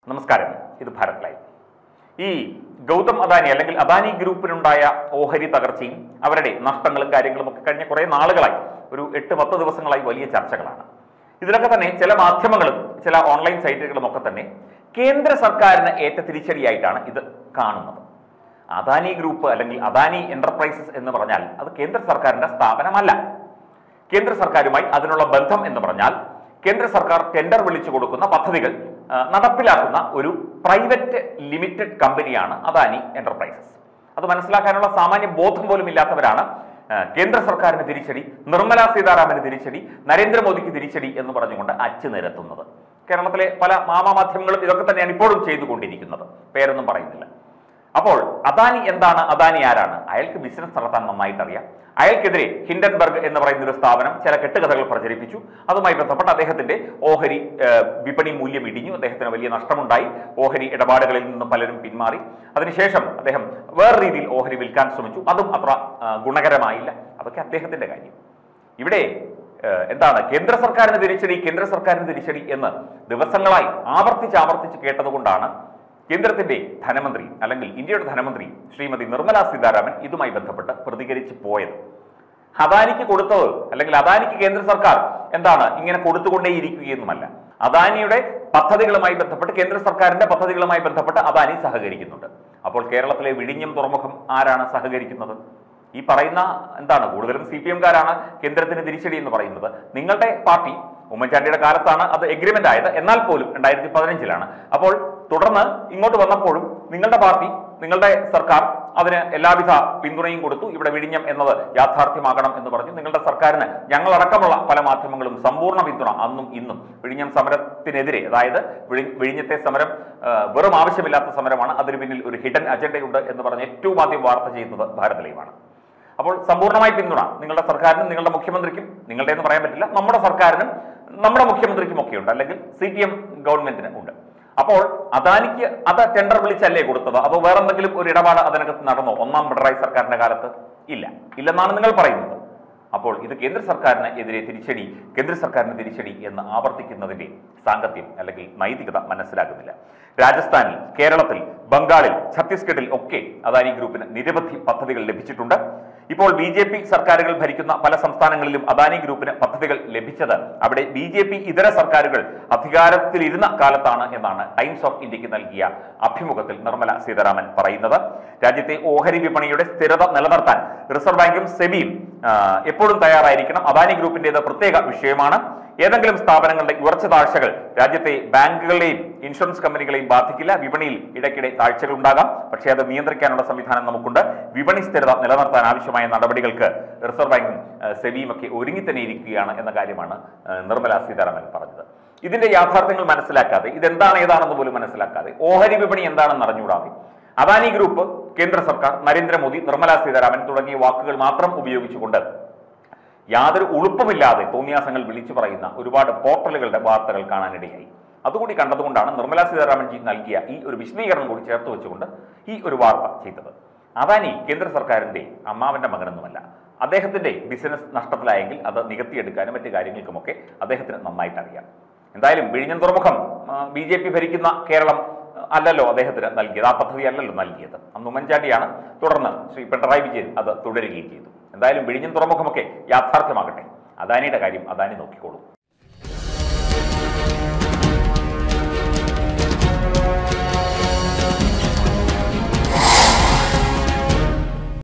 നമസ്കാരം, ഇത് ഭാരത് ലൈവ്. ഈ ഗൗതം അദാനി അല്ലെങ്കിൽ അദാനി ഗ്രൂപ്പിനുണ്ടായ ഓഹരി തകർച്ചയും അവരുടെ നഷ്ടങ്ങളും കാര്യങ്ങളും ഒക്കെ കഴിഞ്ഞ കുറേ നാളുകളായി, ഒരു 8-10 ദിവസങ്ങളായി വലിയ ചർച്ചകളാണ്. ഇതിലൊക്കെ തന്നെ ചില മാധ്യമങ്ങളും ചില ഓൺലൈൻ സൈറ്റുകളും ഒക്കെ തന്നെ കേന്ദ്ര സർക്കാരിന് ഏറ്റ തിരിച്ചടിയായിട്ടാണ് ഇത് കാണുന്നത്. അദാനി ഗ്രൂപ്പ് അല്ലെങ്കിൽ അദാനി എന്റർപ്രൈസസ് എന്ന് പറഞ്ഞാൽ അത് കേന്ദ്ര സർക്കാരിന്റെ സ്ഥാപനമല്ല. കേന്ദ്ര സർക്കാരുമായി അതിനുള്ള ബന്ധം എന്ന് പറഞ്ഞാൽ കേന്ദ്ര സർക്കാർ ടെൻഡർ വിളിച്ചു കൊടുക്കുന്ന പദ്ധതികൾ നടപ്പിലാക്കുന്ന ഒരു പ്രൈവറ്റ് ലിമിറ്റഡ് കമ്പനിയാണ് അദാനി എന്റർപ്രൈസസ്. അത് മനസ്സിലാക്കാനുള്ള സാമാന്യ ബോധം പോലും ഇല്ലാത്തവരാണ് കേന്ദ്ര സർക്കാരിന് തിരിച്ചടി, നിർമ്മലാ സീതാരാമന് തിരിച്ചടി, നരേന്ദ്രമോദിക്ക് തിരിച്ചടി എന്ന് പറഞ്ഞുകൊണ്ട് അച്ചു നിരത്തുന്നത്. കേരളത്തിലെ പല മാധ്യമങ്ങളും ഇതൊക്കെ തന്നെയാണ് ഇപ്പോഴും ചെയ്തുകൊണ്ടിരിക്കുന്നത്, പേരൊന്നും പറയുന്നില്ല. അപ്പോൾ അദാനി എന്താണ്, അദാനി ആരാണ്? അയാൾക്ക് ബിസിനസ് നടത്താൻ നന്നായിട്ട് അറിയാം. അയാൾക്കെതിരെ ഹിൻഡൻബർഗ് എന്ന് പറയുന്ന ഒരു സ്ഥാപനം ചില കെട്ടുകഥകൾ പ്രചരിപ്പിച്ചു. അതുമായി ബന്ധപ്പെട്ട് അദ്ദേഹത്തിന്റെ ഓഹരി വിപണി മൂല്യം ഇടിഞ്ഞു, അദ്ദേഹത്തിന് വലിയ നഷ്ടമുണ്ടായി, ഓഹരി ഇടപാടുകളിൽ നിന്ന് പലരും പിന്മാറി. അതിനുശേഷം അദ്ദേഹം വേറെ രീതിയിൽ ഓഹരി വിൽക്കാൻ ശ്രമിച്ചു, അതും അത്ര ഗുണകരമായില്ല. അതൊക്കെ അദ്ദേഹത്തിന്റെ കാര്യം. ഇവിടെ എന്താണ് കേന്ദ്ര സർക്കാരിന് തിരിച്ചടി, കേന്ദ്ര സർക്കാരിന് തിരിച്ചടി എന്ന് ദിവസങ്ങളായി ആവർത്തിച്ച് കേട്ടതുകൊണ്ടാണ് കേന്ദ്രത്തിന്റെ ധനമന്ത്രി അല്ലെങ്കിൽ ഇന്ത്യയുടെ ധനമന്ത്രി ശ്രീമതി നിർമ്മലാ സീതാരാമൻ ഇതുമായി ബന്ധപ്പെട്ട് പ്രതികരിച്ച് പോയത്. അദാനിക്ക് കൊടുത്തത് അല്ലെങ്കിൽ അദാനിക്ക് കേന്ദ്ര സർക്കാർ എന്താണ് ഇങ്ങനെ കൊടുത്തുകൊണ്ടേയിരിക്കുകയെന്നുമല്ല. അദാനിയുടെ പദ്ധതികളുമായി ബന്ധപ്പെട്ട് കേന്ദ്ര സർക്കാരിന്റെ പദ്ധതികളുമായി ബന്ധപ്പെട്ട് അദാനി സഹകരിക്കുന്നുണ്ട്. അപ്പോൾ കേരളത്തിലെ വിഴിഞ്ഞം തുറമുഖം ആരാണ് സഹകരിക്കുന്നത്? ഈ പറയുന്ന എന്താണ് കൂടുതലും CPM-കാരാണ് കേന്ദ്രത്തിന് തിരിച്ചടി എന്ന് പറയുന്നത്. നിങ്ങളുടെ പാർട്ടി ഉമ്മൻചാണ്ടിയുടെ കാലത്താണ് അത് എഗ്രിമെന്റ് ആയത്, എന്നാൽ പോലും 2015-ലാണ്. അപ്പോൾ തുടർന്ന് ഇങ്ങോട്ട് വന്നപ്പോഴും നിങ്ങളുടെ പാർട്ടി, നിങ്ങളുടെ സർക്കാർ അതിന് എല്ലാവിധ പിന്തുണയും കൊടുത്തു. ഇവിടെ വിഴിഞ്ഞം എന്നത് യാഥാർത്ഥ്യമാകണം എന്ന് പറഞ്ഞു. നിങ്ങളുടെ സർക്കാരിന് ഞങ്ങളടക്കമുള്ള പല മാധ്യമങ്ങളും സമ്പൂർണ്ണ പിന്തുണ അന്നും ഇന്നും. വിഴിഞ്ഞം സമരത്തിനെതിരെ, അതായത് വിഴിഞ്ഞത്തെ സമരം വെറും ആവശ്യമില്ലാത്ത സമരമാണ്, അതിന് പിന്നിൽ ഒരു ഹിഡൻ അജണ്ടയുണ്ട് എന്ന് പറഞ്ഞ് ഏറ്റവും ആദ്യം വാർത്ത ചെയ്യുന്നത് ഭാരത് ലൈവാണ്. അപ്പോൾ സമ്പൂർണ്ണമായി പിന്തുണ നിങ്ങളുടെ സർക്കാരിനും നിങ്ങളുടെ മുഖ്യമന്ത്രിക്കും, നിങ്ങളുടെ എന്ന് പറയാൻ പറ്റില്ല, നമ്മുടെ സർക്കാരിനും നമ്മുടെ മുഖ്യമന്ത്രിക്കും ഒക്കെ ഉണ്ട്, അല്ലെങ്കിൽ CPM ഗവൺമെന്റിന് ഉണ്ട്. അപ്പോൾ അദാനിക്ക് അത് ടെൻഡർ വിളിച്ചല്ലേ കൊടുത്തത്? അതോ വേറെ എന്തെങ്കിലും ഒരു ഇടപാട് അതിനകത്ത് നടന്നോ ഒന്നാം പിണറായി സർക്കാരിന്റെ കാലത്ത്? ഇല്ലെന്നാണ് നിങ്ങൾ പറയുന്നത്. അപ്പോൾ ഇത് കേന്ദ്ര സർക്കാരിന് എതിരെ തിരിച്ചടി, കേന്ദ്ര സർക്കാരിന് തിരിച്ചടി എന്ന് ആവർത്തിക്കുന്നതിന്റെ സാങ്കത്യം അല്ലെങ്കിൽ നൈതികത മനസ്സിലാകുന്നില്ല. രാജസ്ഥാനിൽ, കേരളത്തിൽ, ബംഗാളിൽ, ഛത്തീസ്ഗഡിൽ ഒക്കെ അദാനി ഗ്രൂപ്പിന് നിരവധി പദ്ധതികൾ ലഭിച്ചിട്ടുണ്ട്. ഇപ്പോൾ BJP സർക്കാരുകൾ ഭരിക്കുന്ന പല സംസ്ഥാനങ്ങളിലും അദാനി ഗ്രൂപ്പിന് പദ്ധതികൾ ലഭിച്ചത് അവിടെ BJP ഇതര സർക്കാരുകൾ അധികാരത്തിലിരുന്ന കാലത്താണ് എന്നാണ് ടൈംസ് ഓഫ് ഇന്ത്യക്ക് നൽകിയ അഭിമുഖത്തിൽ നിർമ്മല സീതാരാമൻ പറയുന്നത്. രാജ്യത്തെ ഓഹരി വിപണിയുടെ സ്ഥിരത നിലനിർത്താൻ റിസർവ് ബാങ്കും സെബിയും എപ്പോഴും തയ്യാറായിരിക്കണം. അദാനി ഗ്രൂപ്പിന്റേത് പ്രത്യേക വിഷയമാണ്. ഏതെങ്കിലും സ്ഥാപനങ്ങളുടെ ഉയർച്ച താഴ്ചകൾ രാജ്യത്തെ ബാങ്കുകളെയും ഇൻഷുറൻസ് കമ്പനികളെയും ബാധിക്കില്ല. വിപണിയിൽ ഇടയ്ക്കിടെ താഴ്ചകൾ ഉണ്ടാകാം, പക്ഷേ അത് നിയന്ത്രിക്കാനുള്ള സംവിധാനം നമുക്കുണ്ട്. വിപണി സ്ഥിരത നിലനിർത്താൻ ആവശ്യമായ നടപടികൾക്ക് റിസർവ് ബാങ്കും സെബിയും ഒക്കെ ഒരുങ്ങി തന്നെ ഇരിക്കുകയാണ് എന്ന കാര്യമാണ് നിർമ്മലാ സീതാരാമൻ പറഞ്ഞത്. ഇതിന്റെ യാഥാർത്ഥ്യങ്ങൾ മനസ്സിലാക്കാതെ, ഇതെന്താണ് ഏതാണെന്ന് പോലും മനസ്സിലാക്കാതെ, ഓഹരി വിപണി എന്താണെന്ന് അറിഞ്ഞുകൂടാതെ അദാനി ഗ്രൂപ്പ്, കേന്ദ്ര സർക്കാർ, നരേന്ദ്രമോദി, നിർമ്മലാ സീതാരാമൻ തുടങ്ങിയ വാക്കുകൾ മാത്രം ഉപയോഗിച്ചുകൊണ്ട് യാതൊരു ഉളുപ്പുമില്ലാതെ തോന്നിയാസങ്ങൾ വിളിച്ചു പറയുന്ന ഒരുപാട് പോർട്ടലുകളുടെ വാർത്തകൾ കാണാനിടയായി. അതുകൂടി കണ്ടതുകൊണ്ടാണ് നിർമ്മലാ സീതാരാമൻജി നൽകിയ ഈ ഒരു വിശദീകരണം കൂടി ചേർത്ത് വെച്ചുകൊണ്ട് ഈ ഒരു വാർത്ത ചെയ്തത്. അദാനി കേന്ദ്ര സർക്കാരിന്റെ അമ്മാവന്റെ മകനൊന്നുമല്ല. അദ്ദേഹത്തിന്റെ ബിസിനസ് നഷ്ടത്തിലായെങ്കിൽ അത് നികത്തിയെടുക്കാനും മറ്റു കാര്യങ്ങൾക്കുമൊക്കെ അദ്ദേഹത്തിന് നന്നായിട്ട് അറിയാം. എന്തായാലും വിഴിഞ്ഞം തുറമുഖം BJP ഭരിക്കുന്ന കേരളം അല്ലല്ലോ അദ്ദേഹത്തിന് നൽകിയത്, ആ പദ്ധതി അല്ലല്ലോ നൽകിയത്. അന്ന് ഉമ്മൻചാണ്ടിയാണ്. തുടർന്ന് ശ്രീ പിണറായി വിജയൻ അത് തുടരുകയും ചെയ്തു. എന്തായാലും വിഴിഞ്ഞം തുറമുഖമൊക്കെ യാഥാർത്ഥ്യമാകട്ടെ. അദാനിയുടെ കാര്യം അദാനി നോക്കിക്കോളൂ.